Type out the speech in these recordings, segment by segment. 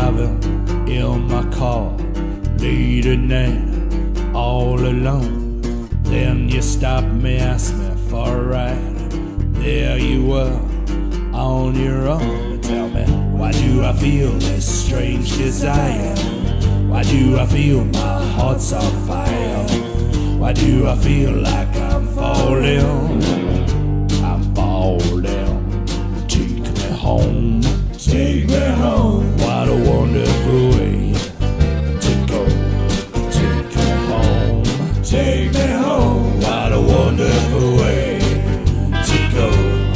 driving in my car late at night, all alone. Then you stopped me, asked me for a ride. There you were, on your own. Tell me, why do I feel this strange desire? Why do I feel my heart's on fire? Why do I feel like I'm falling? I'm falling. Take me home. Take me home. What a wonderful way to go. Take me home. Take me home. What a wonderful way to go.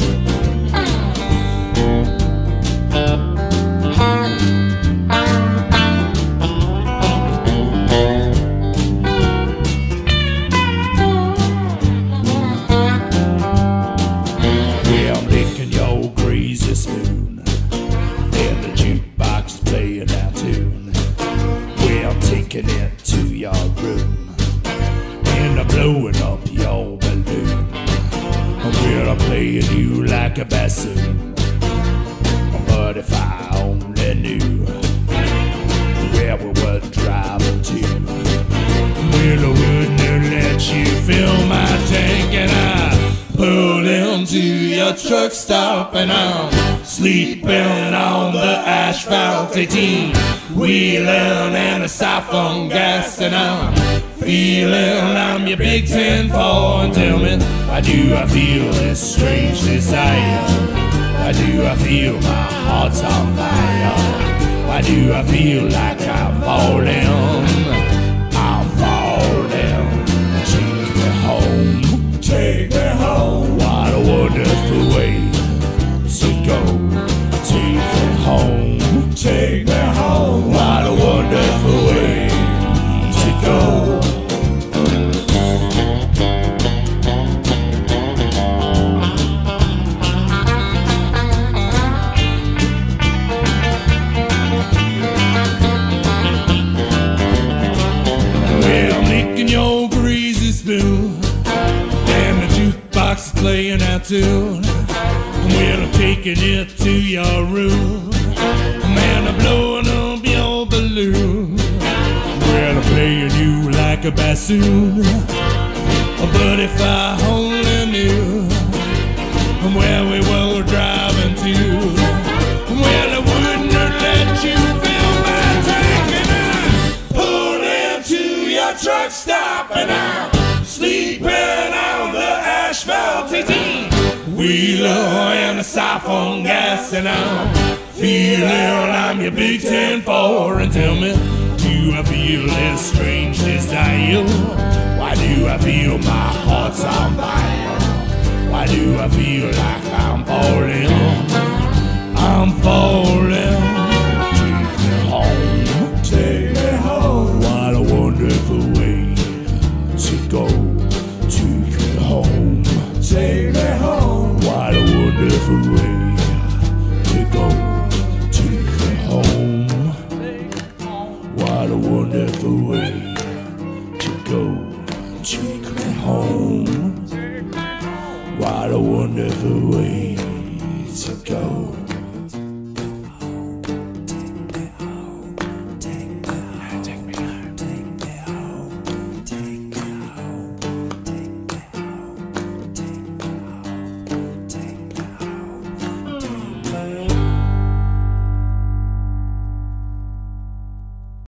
Yeah, I'm licking your greasy spoon, and the jukebox playing our tune. Well, I'm taking it to your room, and I'm blowing up your balloon. Well, I'm playing you like a bassoon. But if I only knew where we were driving to, well, I wouldn't let you fill my tank. And I pulled into your truck stop, and I'm sleeping on the asphalt 18 wheeling and a siphon gas, and I'm feeling I'm your big 10-4. And tell me, why do I feel this strange desire? Why do I feel my heart's on fire? Why do I feel like I'm falling? I'm falling. Take me home. Take me home. What a wonderful way to go. Take me home. Take me home. What a wonderful way to go. Your greasy spoon, and the jukebox is playing our tune. Well, I'm taking it to your room, man, I'm blowing up your balloon. Well, I'm playing you like a bassoon. But if I only knew where we were driving to, well, I wouldn't let you fill my tank. And I pulled into your truck stop, and I'm sleeping on the asphalt 18 wheeler and a siphon gas, and I'm feeling I'm your big 10-4. And tell me, do I feel this strange desire? Why do I feel my heart's on fire? Why do I feel like I'm falling? I'm falling. Take me home. Take me home. What a wonderful way to go. Take me home. Take me home. What a wonderful way to go. Take me home. What a wonderful way to go. Take me home. What a wonderful way to go.